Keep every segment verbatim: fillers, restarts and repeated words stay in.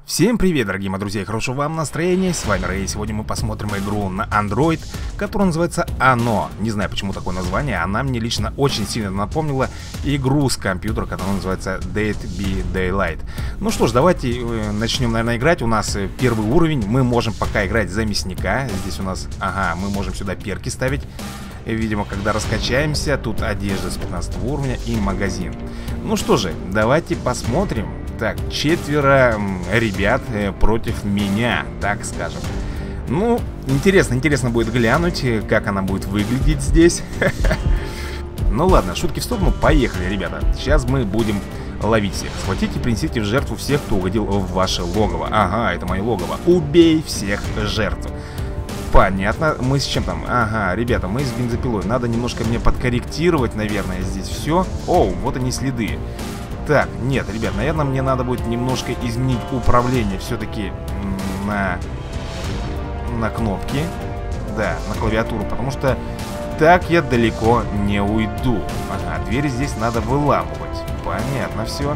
Всем привет, дорогие мои друзья, и хорошего вам настроения. С вами Рэй. Сегодня мы посмотрим игру на Android, которая называется Оно. Не знаю, почему такое название. Она мне лично очень сильно напомнила игру с компьютера, которая называется Dead by Daylight. Ну что ж, давайте э, начнем, наверное, играть. У нас э, первый уровень. Мы можем пока играть за мясника. Здесь у нас, ага, мы можем сюда перки ставить. Видимо, когда раскачаемся. Тут одежда с пятнадцатого уровня и магазин. Ну что же, давайте посмотрим. Так, четверо ребят э, против меня, так скажем. Ну, интересно, интересно будет глянуть, как она будет выглядеть здесь. Ну ладно, шутки в сторону, поехали, ребята. Сейчас мы будем ловить всех. Схватите и принесите в жертву всех, кто угодил в ваше логово. Ага, это мое логово. Убей всех жертв. Понятно, мы с чем там? Ага, ребята, мы с бензопилой. Надо немножко мне подкорректировать, наверное, здесь все. Оу, вот они следы. Так, нет, ребят, наверное, мне надо будет немножко изменить управление все-таки на, на кнопки. Да, на клавиатуру, потому что так я далеко не уйду. Ага, двери здесь надо выламывать. Понятно все.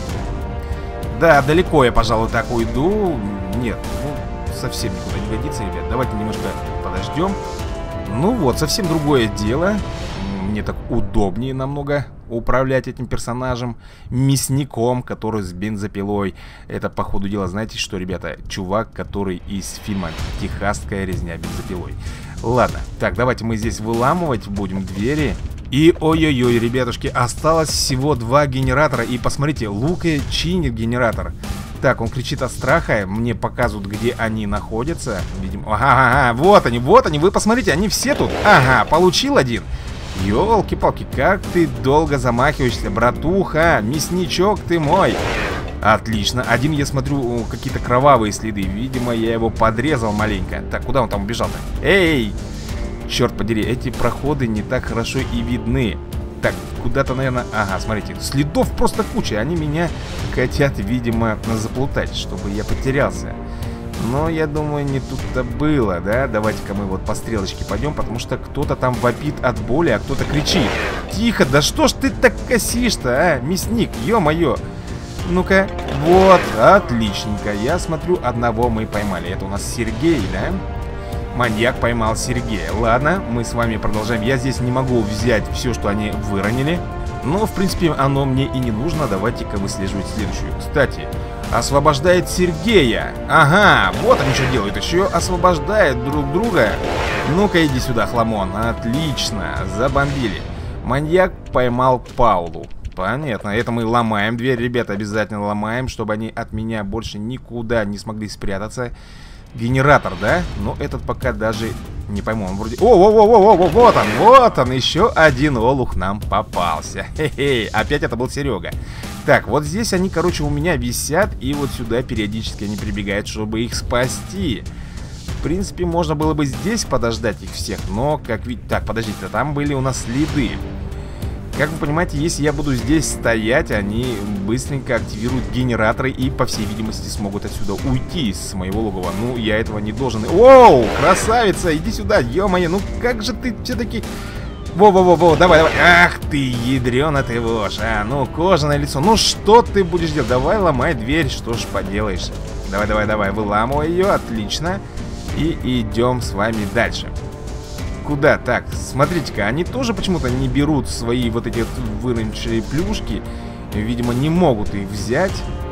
Да, далеко я, пожалуй, так уйду. Нет, ну, совсем никуда не годится, ребят. Давайте немножко подождем. Ну вот, совсем другое дело. Мне так удобнее намного управлять этим персонажем, мясником, который с бензопилой. Это, по ходу дела, знаете что, ребята? Чувак, который из фильма «Техасская резня бензопилой». Ладно, так, давайте мы здесь выламывать будем двери. И, ой-ой-ой, ребятушки, осталось всего два генератора. И посмотрите, Лука чинит генератор. Так, он кричит от страха, мне показывают, где они находятся. Видимо, ага, ага, вот они, вот они, вы посмотрите, они все тут. Ага, получил один. Ёлки-палки, как ты долго замахиваешься, братуха, мясничок ты мой. Отлично, один, я смотрю, какие-то кровавые следы. Видимо, я его подрезал маленько. Так, куда он там убежал-то? Эй! Черт подери, эти проходы не так хорошо и видны. Так, куда-то, наверное... Ага, смотрите, следов просто куча. Они меня хотят, видимо, заплутать, чтобы я потерялся. Но я думаю, не тут-то было, да? Давайте-ка мы вот по стрелочке пойдем, потому что кто-то там вопит от боли, а кто-то кричит. Тихо, да что ж ты так косишь-то, а? Мясник, ё-моё. Ну-ка, вот, отличненько. Я смотрю, одного мы поймали. Это у нас Сергей, да? Маньяк поймал Сергея. Ладно, мы с вами продолжаем. Я здесь не могу взять все, что они выронили. Но, в принципе, оно мне и не нужно. Давайте-ка выслеживать следующую. Кстати, освобождает Сергея. Ага, вот они что делают. Еще освобождают друг друга. Ну-ка, иди сюда, хламон. Отлично, забомбили. Маньяк поймал Паулу. Понятно, это мы ломаем дверь, ребята, обязательно ломаем, чтобы они от меня больше никуда не смогли спрятаться. Генератор, да? Но этот пока даже не пойму, он вроде... О-о-о-о-о, вот он, вот он, еще один олух нам попался. Хе-хе, опять это был Серега. Так, вот здесь они, короче, у меня висят, и вот сюда периодически они прибегают, чтобы их спасти. В принципе, можно было бы здесь подождать их всех, но, как видите... Так, подождите, там были у нас следы. Как вы понимаете, если я буду здесь стоять, они быстренько активируют генераторы и, по всей видимости, смогут отсюда уйти с моего логова. Ну, я этого не должен... Оу, красавица, иди сюда, ё-моё, ну как же ты все-таки... Во-во-во-во, давай, давай. Ах ты, ядрёна ты вошь, а, ну, кожаное лицо. Ну, что ты будешь делать? Давай, ломай дверь, что ж поделаешь. Давай, давай, давай, выламывай ее, отлично. И идем с вами дальше. Куда? Так, смотрите-ка, они тоже почему-то не берут свои вот эти вот вырученные плюшки. Видимо, не могут их взять.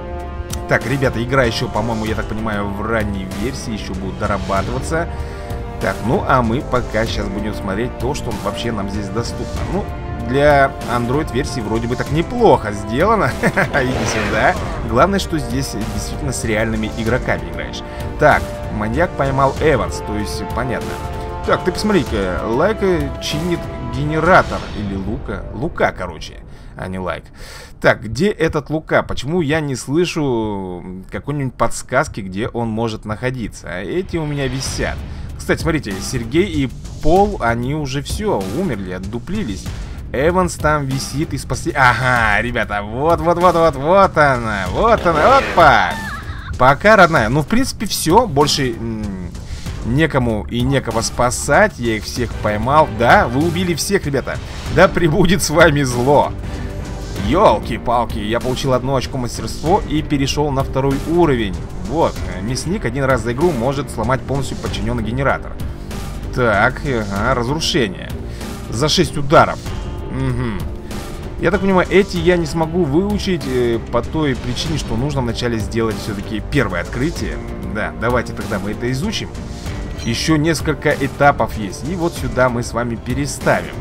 Так, ребята, игра еще, по-моему, я так понимаю, в ранней версии еще будет дорабатываться. Так, ну а мы пока сейчас будем смотреть то, что вообще нам здесь доступно. Ну, для Android-версии вроде бы так неплохо сделано. Иди сюда. Главное, что здесь действительно с реальными игроками играешь. Так, маньяк поймал Эванс, то есть понятно. Так, ты посмотри-ка, Лайка чинит генератор. Или Лука? Лука, короче, а не Лайк. Так, где этот Лука? Почему я не слышу какой-нибудь подсказки, где он может находиться? А эти у меня висят. Кстати, смотрите, Сергей и Пол, они уже все, умерли, отдуплились. Эванс там висит и спасли... Ага, ребята, вот-вот-вот-вот, вот она, вот она, опа! Пока, родная, ну, в принципе, все, больше... некому и некого спасать. Я их всех поймал. Да, вы убили всех, ребята. Да пребудет с вами зло. Ёлки-палки, я получил одно очко мастерство и перешел на второй уровень. Вот, мясник один раз за игру может сломать полностью подчиненный генератор. Так, ага, разрушение. За шесть ударов. Угу. Я так понимаю, эти я не смогу выучить э, по той причине, что нужно вначале сделать все-таки первое открытие. Да, давайте тогда мы это изучим. Еще несколько этапов есть. И вот сюда мы с вами переставим.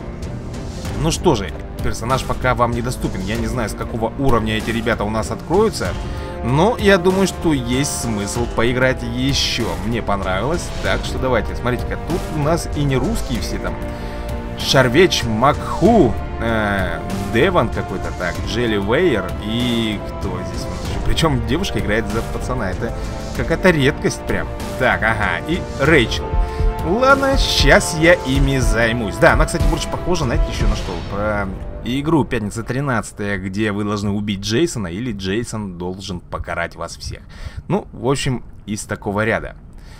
Ну что же, персонаж пока вам недоступен. Я не знаю, с какого уровня эти ребята у нас откроются. Но я думаю, что есть смысл поиграть еще. Мне понравилось. Так что давайте, смотрите-ка, тут у нас и не русские все там. Шарвеч, Макху, э, Деван какой-то, так, Джелли Вейер и кто здесь? Причем девушка играет за пацана. Это какая-то редкость прям. Так, ага, и Рэйчел. Ладно, сейчас я ими займусь. Да, она, кстати, больше похожа, знаете, еще на что? Про игру пятница тринадцатая, где вы должны убить Джейсона, или Джейсон должен покарать вас всех. Ну, в общем, из такого ряда.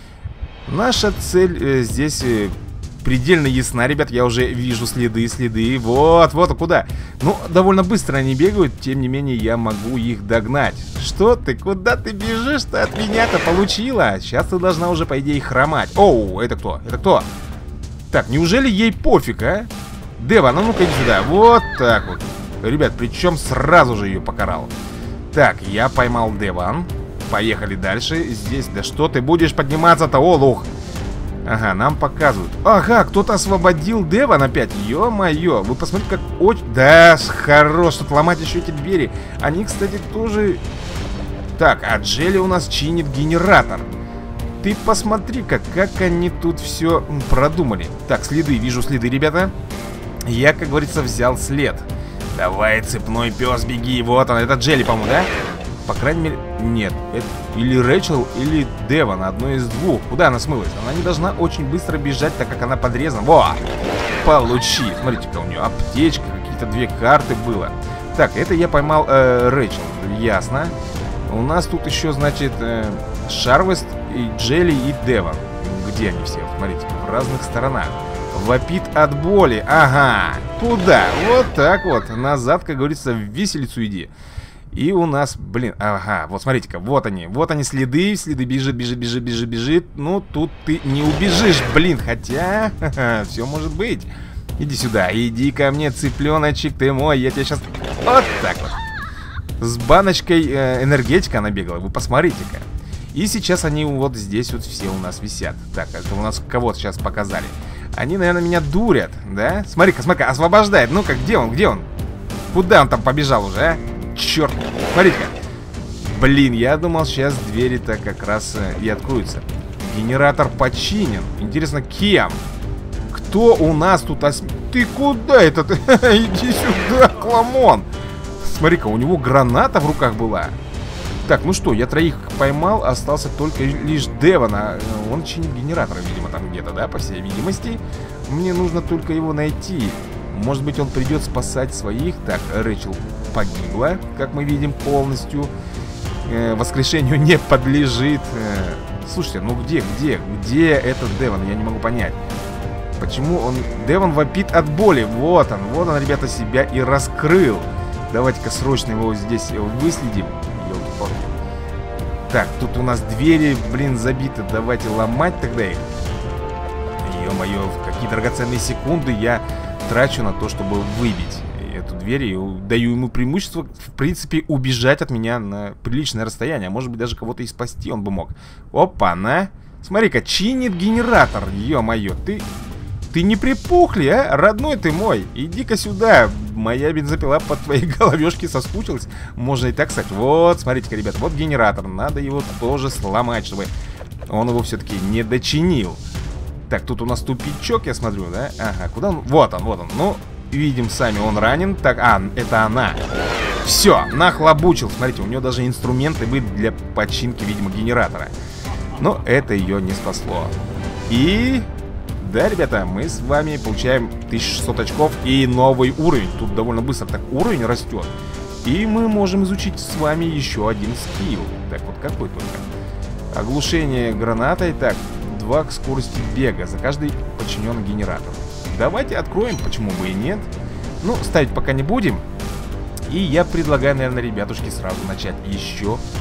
Наша цель э, здесь... Э, предельно ясна, ребят, я уже вижу следы, следы. Вот, вот, а куда? Ну, довольно быстро они бегают, тем не менее я могу их догнать. Что ты, куда ты бежишь-то? От меня-то получила. Сейчас ты должна уже, по идее, хромать. Оу, это кто? Это кто? Так, неужели ей пофиг, а? Дева, ну ну-ка иди сюда. Вот так вот. Ребят, причем сразу же ее покарал. Так, я поймал Деван. Поехали дальше. Здесь, да что ты будешь подниматься-то, олух? Ага, нам показывают. Ага, кто-то освободил Деван опять. Ё-моё, вы посмотрите, как очень... Да, хорош, тут ломать еще эти двери. Они, кстати, тоже... Так, а Джелли у нас чинит генератор. Ты посмотри-ка, как они тут все продумали. Так, следы, вижу следы, ребята. Я, как говорится, взял след. Давай, цепной пес, беги. Вот он, это Джелли, по-моему, да? По крайней мере, нет. Это или Рэйчел, или Деван, одно из двух. Куда она смылась? Она не должна очень быстро бежать, так как она подрезана. Во! Получи. Смотрите-ка, у нее аптечка, какие-то две карты было. Так, это я поймал э, Рэйчел. Ясно. У нас тут еще, значит, э, Шарвест, и Джелли, и Деван. Где они все? Смотрите, в разных сторонах. Вопит от боли. Ага. Туда. Вот так вот. Назад, как говорится, в виселицу иди. И у нас, блин, ага, вот смотрите-ка, вот они, вот они следы, следы, бежит, бежит, бежит, бежит, бежит. Ну, тут ты не убежишь, блин, хотя, все может быть. Иди сюда, иди ко мне, цыпленочек ты мой, я тебя сейчас... Вот так вот. С баночкой э, энергетика она бегала, вы посмотрите-ка. И сейчас они вот здесь вот все у нас висят. Так, это у нас кого-то сейчас показали. Они, наверное, меня дурят, да? Смотри-ка, смотри-ка, освобождает, ну-ка, где он, где он? Куда он там побежал уже, а? Черт, смотрите-ка. Блин, я думал, сейчас двери-то как раз э, и откроются. Генератор починен. Интересно, кем? Кто у нас тут ос... Ты куда это? Иди сюда, Кламон. Смотри-ка, у него граната в руках была. Так, ну что, я троих поймал. Остался только лишь Девана. Он чинит генератор, видимо, там где-то, да, по всей видимости. Мне нужно только его найти. Может быть, он придет спасать своих. Так, Рэйчел погибла, как мы видим, полностью. э, Воскрешению не подлежит. э, Слушайте, ну где, где, где этот Деван? Я не могу понять. Почему он... Деван вопит от боли. Вот он, вот он, ребята, себя и раскрыл. Давайте-ка срочно его здесь выследим. Ёлки-палки. Так, тут у нас двери, блин, забиты. Давайте ломать тогда их. Ё-моё, какие драгоценные секунды я трачу на то, чтобы выбить эту дверь. И даю ему преимущество, в принципе, убежать от меня на приличное расстояние. А может быть, даже кого-то и спасти он бы мог. Опа-на. Смотри-ка, чинит генератор. Ё-моё, ты... Ты не припухли, а? Родной ты мой. Иди-ка сюда. Моя бензопила под твоей головешки соскучилась. Можно и так сказать. Вот, смотрите-ка, ребят, вот генератор. Надо его тоже сломать, чтобы он его все-таки не дочинил. Так, тут у нас тупичок, я смотрю, да? Ага, куда он? Вот он, вот он. Ну, видим сами, он ранен. Так, а, это она. Все, нахлобучил. Смотрите, у нее даже инструменты были для починки, видимо, генератора. Но это ее не спасло. И... Да, ребята, мы с вами получаем тысячу шестьсот очков и новый уровень. Тут довольно быстро так уровень растет. И мы можем изучить с вами еще один скилл. Так, вот какой только. Оглушение гранатой. Так, два к скорости бега за каждый подчиненный генератор. Давайте откроем, почему бы и нет. Ну, ставить пока не будем. И я предлагаю, наверное, ребятушки, сразу начать еще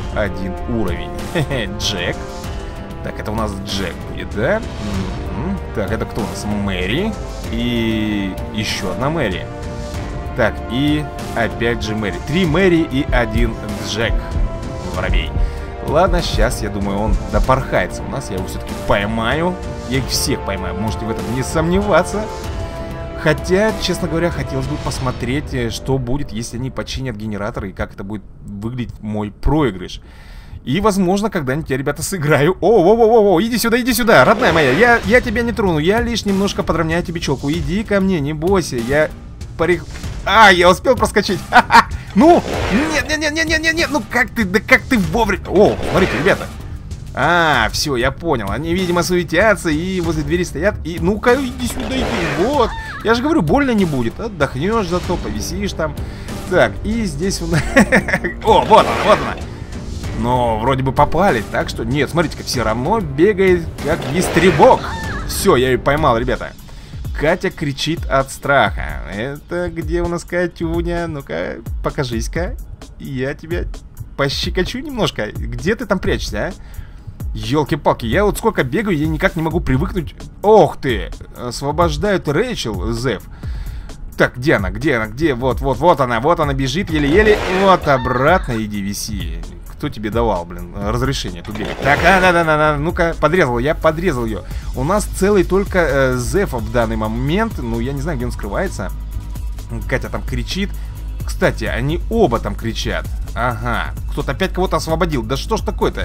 один уровень. Джек. Так, это у нас Джек будет, да? М-м-м. Так, это кто у нас? Мэри. И еще одна Мэри. Так, и опять же Мэри. Три Мэри и один Джек. Воробей. Ладно, сейчас, я думаю, он допорхается у нас. Я его все-таки поймаю. Я их всех поймаю, можете в этом не сомневаться. Хотя, честно говоря, хотелось бы посмотреть, что будет, если они починят генератор, и как это будет выглядеть мой проигрыш. И, возможно, когда-нибудь я, ребята, сыграю. О-о-о-о-о, иди сюда, иди сюда, родная моя. Я, я тебя не трону, я лишь немножко подровняю тебе челку. Иди ко мне, не бойся, я парик... А, я успел проскочить. Ха-ха. Ну, нет-нет-нет-нет-нет-нет, ну как ты, да как ты вовремя... О, смотрите, ребята. А, все, я понял. Они, видимо, суетятся и возле двери стоят. И ну-ка, иди сюда, иди. Вот. Я же говорю, больно не будет. Отдохнешь зато, повисишь там. Так, и здесь у нас... О, вот она, вот она. Но вроде бы попали, так что... Нет, смотрите-ка, все равно бегает как ястребок. Все, я ее поймал, ребята. Катя кричит от страха. Это где у нас Катюня? Ну-ка, покажись-ка. Я тебя пощекочу немножко. Где ты там прячешься, а? Ёлки-палки, я вот сколько бегаю, я никак не могу привыкнуть. Ох ты! Освобождают Рэйчел, Зев. Так, где она? Где она? Где? Вот, вот, вот она, вот она бежит еле-еле. Вот обратно иди виси. Кто тебе давал, блин, разрешение тут бегать? Так, а, да, да, да, да. Ну-ка, подрезал, я подрезал ее. У нас целый только э, Зев в данный момент. Ну, я не знаю, где он скрывается. Катя там кричит. Кстати, они оба там кричат. Ага, кто-то опять кого-то освободил. Да что ж такое-то?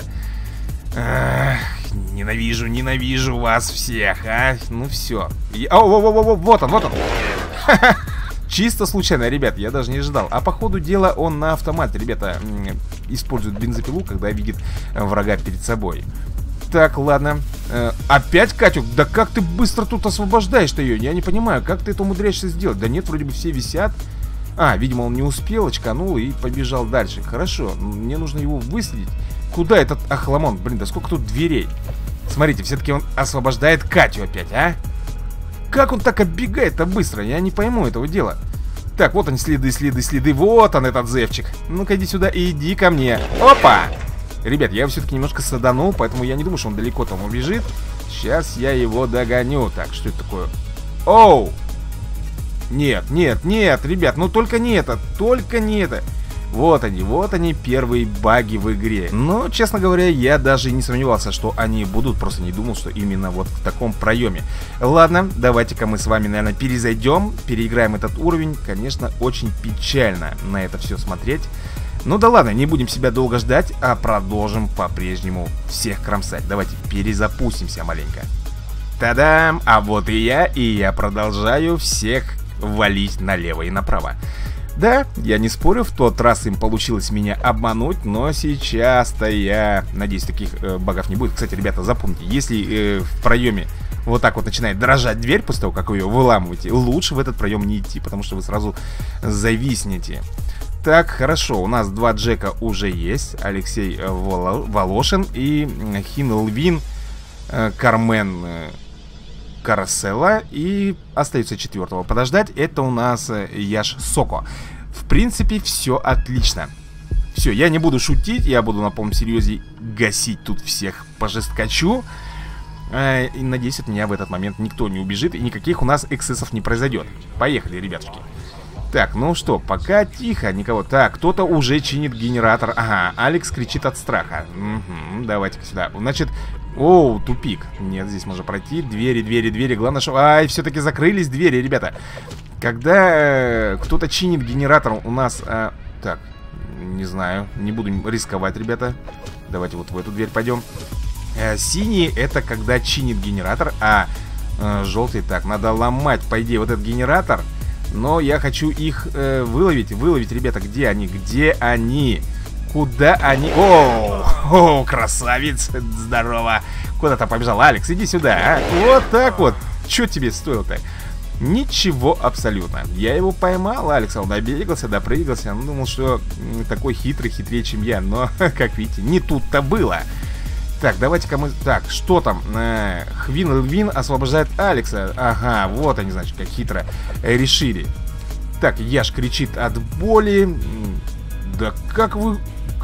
Эх, ненавижу, ненавижу вас всех, а? Ну все. О, о, о, о, вот он, вот он. Ха-ха. Чисто случайно, ребят, я даже не ожидал. А по ходу дела он на автомате, ребята, использует бензопилу, когда видит врага перед собой. Так, ладно. э, Опять Катю? Да как ты быстро тут освобождаешь-то ее? Я не понимаю, как ты это умудряешься сделать? Да нет, вроде бы все висят. А, видимо, он не успел, очканул и побежал дальше. Хорошо, мне нужно его выследить. Куда этот охламон? Блин, да сколько тут дверей? Смотрите, все-таки он освобождает Катю опять, а? Как он так оббегает-то быстро? Я не пойму этого дела. Так, вот они, следы, следы, следы. Вот он, этот Зевчик. Ну-ка, иди сюда и иди ко мне. Опа! Ребят, я его все-таки немножко саданул, поэтому я не думаю, что он далеко там убежит. Сейчас я его догоню. Так, что это такое? Оу! Нет, нет, нет, ребят, ну только не это, только не это. Вот они, вот они, первые баги в игре. Но, честно говоря, я даже не сомневался, что они будут. Просто не думал, что именно вот в таком проеме. Ладно, давайте-ка мы с вами, наверное, перезайдем, переиграем этот уровень. Конечно, очень печально на это все смотреть. Ну да ладно, не будем себя долго ждать, а продолжим по-прежнему всех кромсать. Давайте перезапустимся маленько. Та-дам! А вот и я, и я продолжаю всех валить налево и направо. Да, я не спорю, в тот раз им получилось меня обмануть, но сейчас-то я надеюсь, таких э, багов не будет. Кстати, ребята, запомните, если э, в проеме вот так вот начинает дрожать дверь после того, как вы ее выламываете, лучше в этот проем не идти, потому что вы сразу зависнете. Так, хорошо, у нас два Джека уже есть. Алексей э, Волошин и э, Хинлвин э, Кармен э, Карасела. И остается четвертого подождать. Это у нас э, Яш Соко. В принципе, все отлично. Все, я не буду шутить, я буду на полном серьезе гасить тут всех по жесткачу. э, И надеюсь, от меня в этот момент никто не убежит и никаких у нас эксцессов не произойдет. Поехали, ребятушки. Так, ну что, пока тихо, никого. Так, кто-то уже чинит генератор. Ага, Алекс кричит от страха. Угу, давайте-ка сюда. Значит, оу, тупик. Нет, здесь можно пройти. Двери, двери, двери. Главное, что... Ай, все-таки закрылись двери, ребята. Когда э, кто-то чинит генератор у нас... Э, так, не знаю, не буду рисковать, ребята. Давайте вот в эту дверь пойдем. э, Синий это когда чинит генератор. А э, желтый, так, надо ломать, по идее, вот этот генератор. Но я хочу их э, выловить, выловить, ребята, где они, где они, куда они? Оу, оу, красавец, здорово. Куда там побежал? Алекс, иди сюда, а? Вот так вот, что тебе стоило-то? Ничего абсолютно. Я его поймал, Алекс, он добегался, допрыгался. Он думал, что такой хитрый, хитрее, чем я. Но, как видите, не тут-то было. Так, давайте-ка мы... Так, что там? Э, Хвин Лвин освобождает Алекса. Ага, вот они, значит, как хитро решили. Так, Яш кричит от боли. Да как вы...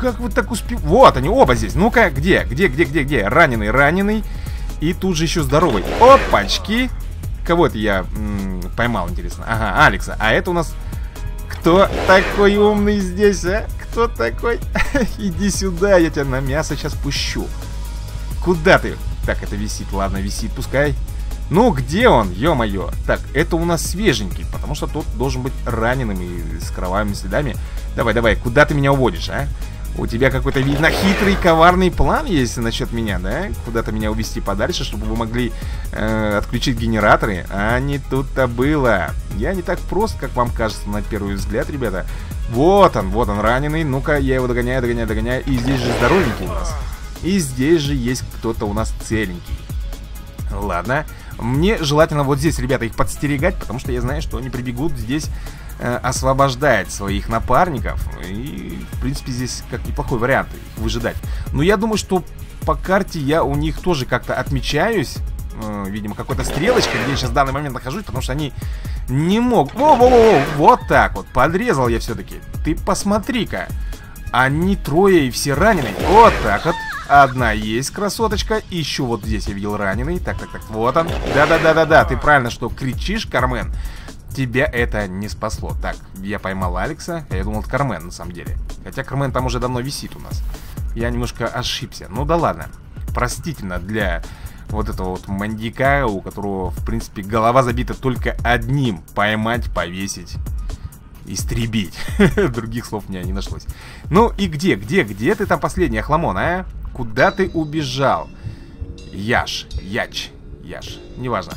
как вы так успели? Вот они оба здесь. Ну-ка, где? Где, где, где, где? Раненый, раненый. И тут же еще здоровый. Опачки. Кого это я м -м, поймал, интересно? Ага, Алекса. А это у нас... Кто такой умный здесь, а? Кто такой? Иди сюда, я тебя на мясо сейчас пущу. Куда ты? Так, это висит, ладно, висит, пускай. Ну, где он? Ё-моё. Так, это у нас свеженький, потому что тот должен быть раненым и с кровавыми следами. Давай, давай, куда ты меня уводишь, а? У тебя какой-то, видно, хитрый, коварный план есть насчет меня, да? Куда-то меня увезти подальше, чтобы вы могли э, отключить генераторы. А не тут-то было. Я не так прост, как вам кажется на первый взгляд, ребята. Вот он, вот он раненый. Ну-ка, я его догоняю, догоняю, догоняю. И здесь же здоровенький у нас. И здесь же есть кто-то у нас целенький. Ладно. Мне желательно вот здесь, ребята, их подстерегать, потому что я знаю, что они прибегут здесь э, освобождать своих напарников. И, в принципе, здесь как неплохой вариант их выжидать. Но я думаю, что по карте я у них тоже как-то отмечаюсь. Э, видимо, какой-то стрелочкой, где я сейчас в данный момент нахожусь, потому что они не могут... Во-во-во, вот так вот, подрезал я все-таки. Ты посмотри-ка. Они трое и все ранены. Вот так вот. Одна есть красоточка. Еще вот здесь я видел раненый. Так, так, так, вот он. Да-да-да-да-да, ты правильно что кричишь, Кармен. Тебя это не спасло. Так, я поймал Алекса. Я думал, это Кармен на самом деле. Хотя Кармен там уже давно висит у нас. Я немножко ошибся. Ну да ладно. Простительно для вот этого вот мандика, у которого, в принципе, голова забита только одним: поймать, повесить, истребить. Других слов у меня не нашлось. Ну и где, где, где ты там последний, Охламон, а? Куда ты убежал? Яш, Яч, Яш, неважно.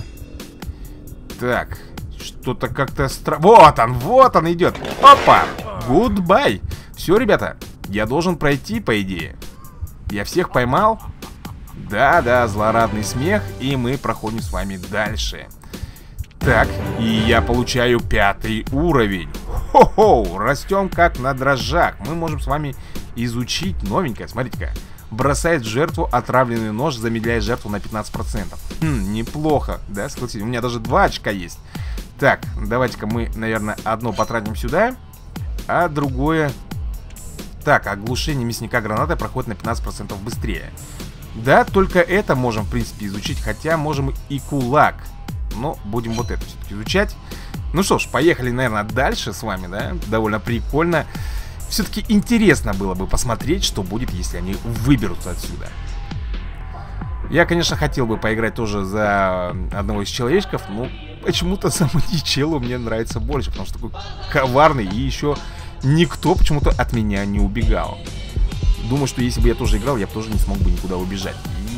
Так, что-то как-то странно. Вот он, вот он идет. Опа, гудбай. Все, ребята, я должен пройти, по идее. Я всех поймал. Да-да, злорадный смех. И мы проходим с вами дальше. Так, и я получаю пятый уровень. Хо-хо, растем как на дрожжах. Мы можем с вами изучить новенькое. Смотрите-ка. Бросает в жертву отравленный нож, замедляет жертву на пятнадцать процентов. Хм, неплохо, да, согласитесь. У меня даже два очка есть. Так, давайте-ка мы, наверное, одно потратим сюда, а другое... Так, оглушение мясника гранатой проходит на пятнадцать процентов быстрее. Да, только это можем, в принципе, изучить. Хотя можем и кулак. Но будем вот это все-таки изучать. Ну что ж, поехали, наверное, дальше с вами, да? Довольно прикольно. Все-таки интересно было бы посмотреть, что будет, если они выберутся отсюда. Я, конечно, хотел бы поиграть тоже за одного из человечков, но почему-то за Маничелло мне нравится больше, потому что такой коварный, и еще никто почему-то от меня не убегал. Думаю, что если бы я тоже играл, я бы тоже не смог бы никуда убежать.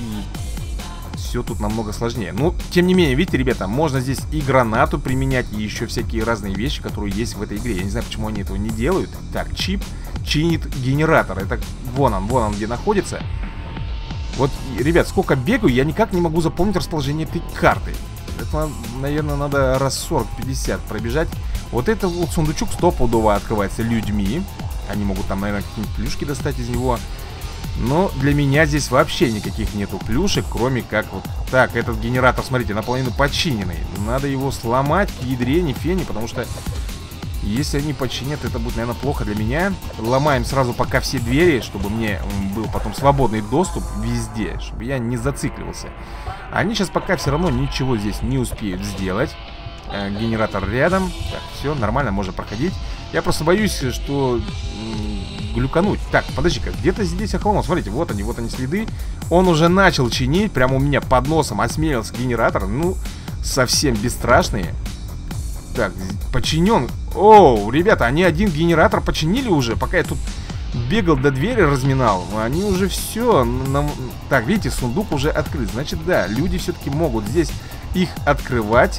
И все тут намного сложнее. Но, тем не менее, видите, ребята, можно здесь и гранату применять, и еще всякие разные вещи, которые есть в этой игре. Я не знаю, почему они этого не делают. Так, чип чинит генератор. Это вон он, вон он где находится. Вот, ребят, сколько бегаю, я никак не могу запомнить расположение этой карты. Это, наверное, надо раз сорок-пятьдесят пробежать. Вот этот вот сундучок стопудово открывается людьми. Они могут там, наверное, какие-нибудь плюшки достать из него. Но для меня здесь вообще никаких нету плюшек, кроме как вот... Так, этот генератор, смотрите, наполовину починенный. Надо его сломать к ядрене, фене, потому что... Если они починят, это будет, наверное, плохо для меня. Ломаем сразу пока все двери, чтобы мне был потом свободный доступ везде, чтобы я не зацикливался. Они сейчас пока все равно ничего здесь не успеют сделать. э, Генератор рядом. Так, все, нормально, можно проходить. Я просто боюсь, что глюкануть. Так, подожди-ка, где-то здесь охломал. Смотрите, вот они, вот они следы. Он уже начал чинить, прямо у меня под носом осмелился генератор. Ну, совсем бесстрашные. Так, починен. Оу, ребята, они один генератор починили уже. Пока я тут бегал до двери, разминал, они уже все нам... Так, видите, сундук уже открыт. Значит, да, люди все-таки могут здесь их открывать.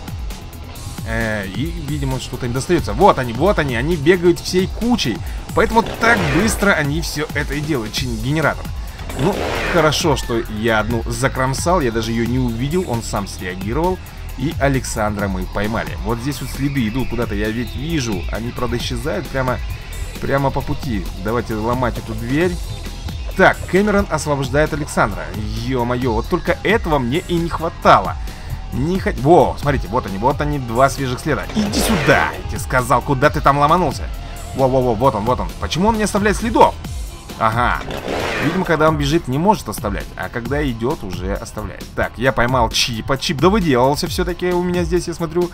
э, И, видимо, что-то им достается. Вот они, вот они, они бегают всей кучей. Поэтому так быстро они все это и делают, чинят генератор. Ну, хорошо, что я одну закромсал. Я даже ее не увидел, он сам среагировал. И Александра мы поймали. Вот здесь вот следы идут куда-то, я ведь вижу. Они, правда, исчезают прямо, прямо по пути. Давайте ломать эту дверь. Так, Кэмерон освобождает Александра. Ё-моё, вот только этого мне и не хватало. Не хот... Во, смотрите, вот они, вот они, два свежих следа. Иди сюда, я тебе сказал, куда ты там ломанулся. Во-во-во, вот он, вот он. Почему он не оставляет следов? Ага. Видимо, когда он бежит, не может оставлять, а когда идет, уже оставляет. Так, я поймал Чипа. Чип да выделался все-таки у меня здесь, я смотрю.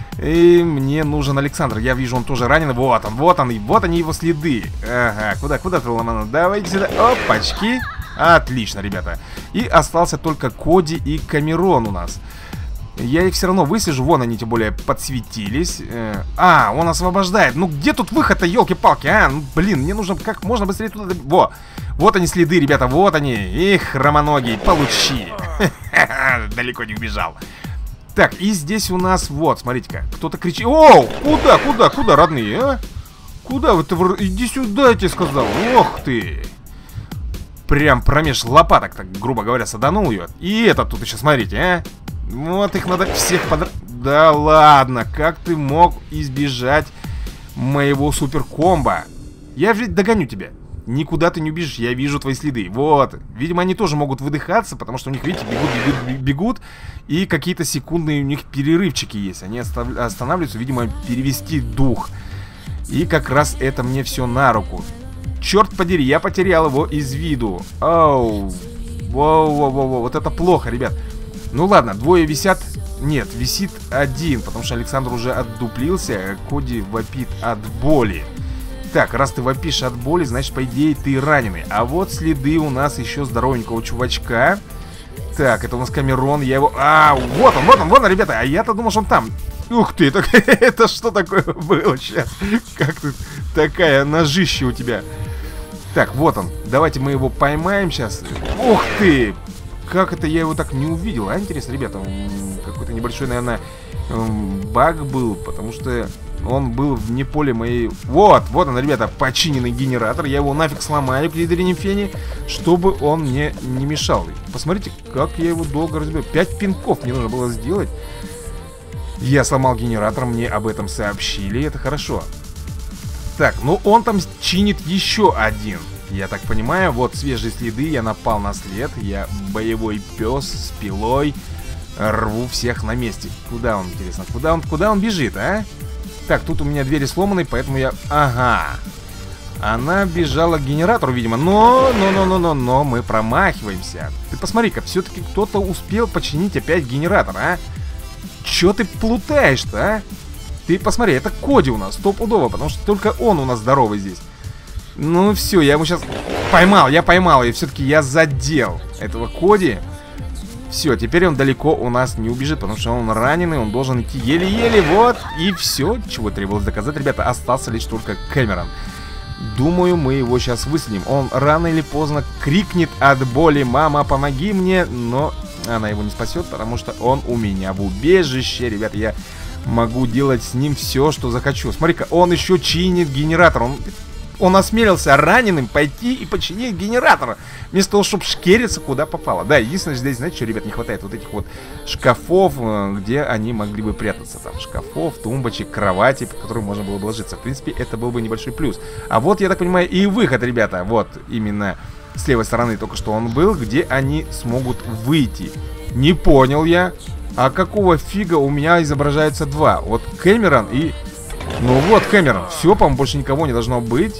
И мне нужен Александр. Я вижу, он тоже ранен. Вот он, вот он, и вот они его следы. Ага, куда, куда ты, ломанул? Давайте сюда. Опачки. Отлично, ребята. И остался только Коди и Камерон у нас. Я их все равно выслежу. Вон они, тем более, подсветились. А, он освобождает. Ну, где тут выход-то, елки-палки, а? Ну, блин, мне нужно как можно быстрее туда... Во, вот они следы, ребята, вот они. Их, хромоногий, получи. Далеко не убежал. Так, и здесь у нас, вот, смотрите-ка, кто-то кричит. О, куда, куда, куда, родные, а? Куда вы-то? Иди сюда, я тебе сказал. Ох ты. Прям промеж лопаток, так, грубо говоря, саданул ее. И этот тут еще, смотрите, а? Вот их надо всех под... Да ладно, как ты мог избежать моего суперкомбо? Я же догоню тебя. Никуда ты не убежишь, я вижу твои следы. Вот, видимо, они тоже могут выдыхаться, потому что у них, видите, бегут, бегут, бегут. И какие-то секундные у них перерывчики есть. Они останавливаются, видимо, перевести дух. И как раз это мне все на руку. Черт подери, я потерял его из виду. Оу, воу-воу-воу, вот это плохо, ребят. Ну ладно, двое висят. Нет, висит один, потому что Александр уже отдуплился. Коди вопит от боли. Так, раз ты вопишь от боли, значит, по идее, ты раненый. А вот следы у нас еще здоровенького чувачка. Так, это у нас Камерон, я его... А, вот он, вот он, вот он, ребята. А я-то думал, что он там. Ух ты, это, это что такое было сейчас? Как ты, такая ножище у тебя. Так, вот он. Давайте мы его поймаем сейчас. Ух ты! Как это я его так не увидел, а? Интересно, ребята. Какой-то небольшой, наверное, баг был, потому что он был вне поля моей... Вот, вот он, ребята, починенный генератор. Я его нафиг сломаю к лидере Фени, чтобы он мне не мешал. Посмотрите, как я его долго разбил. Пять пинков мне нужно было сделать. Я сломал генератор, мне об этом сообщили, это хорошо. Так, ну он там чинит еще один. Я так понимаю, вот свежие следы, я напал на след. Я боевой пес с пилой. Рву всех на месте. Куда он, интересно, куда он, куда он бежит, а? Так, тут у меня двери сломаны, поэтому я... Ага. Она бежала к генератору, видимо. Но, но, но, но, но, но, мы промахиваемся. Ты посмотри-ка, все-таки кто-то успел починить опять генератор, а? Че ты плутаешь-то, а? Ты посмотри, это Коди у нас, стопудово, потому что только он у нас здоровый здесь. Ну все, я его сейчас поймал, я поймал, и все-таки я задел этого Коди. Все, теперь он далеко у нас не убежит, потому что он раненый, он должен идти еле-еле, вот. И все, чего требовалось доказать, ребята, остался лишь только Камерон. Думаю, мы его сейчас выследим. Он рано или поздно крикнет от боли: «Мама, помоги мне!» Но она его не спасет, потому что он у меня в убежище, ребята. Я могу делать с ним все, что захочу. Смотри-ка, он еще чинит генератор. Он... Он осмелился раненым пойти и починить генератор, вместо того, чтобы шкериться куда попало. Да, единственное, здесь, знаете, что, ребят, не хватает вот этих вот шкафов, где они могли бы прятаться. Там шкафов, тумбочек, кровати, под которые можно было бы ложиться. В принципе, это был бы небольшой плюс. А вот, я так понимаю, и выход, ребята. Вот, именно с левой стороны только что он был, где они смогут выйти. Не понял я. А какого фига у меня изображается два? Вот Камерон и... Ну вот, Камерон. Все, по-моему, больше никого не должно быть.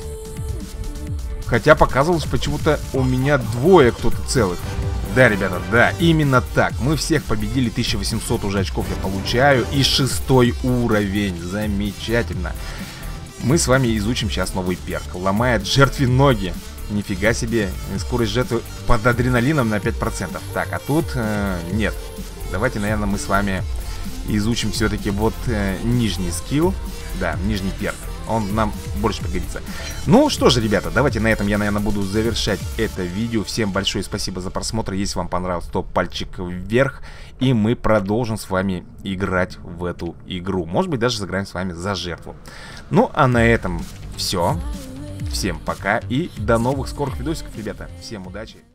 Хотя показывалось почему-то у меня двое кто-то целых. Да, ребята, да, именно так. Мы всех победили, тысяча восемьсот уже очков я получаю. И шестой уровень, замечательно. Мы с вами изучим сейчас новый перк. Ломает жертве ноги. Нифига себе, скорость жертвы под адреналином на пять процентов. Так, а тут э, нет. Давайте, наверное, мы с вами изучим все-таки вот э, нижний скилл. Да, нижний перк. Он нам больше пригодится. Ну что же, ребята, давайте на этом я, наверное, буду завершать это видео. Всем большое спасибо за просмотр. Если вам понравилось, то пальчик вверх. И мы продолжим с вами играть в эту игру. Может быть, даже сыграем с вами за жертву. Ну, а на этом все. Всем пока и до новых скорых видосиков, ребята. Всем удачи.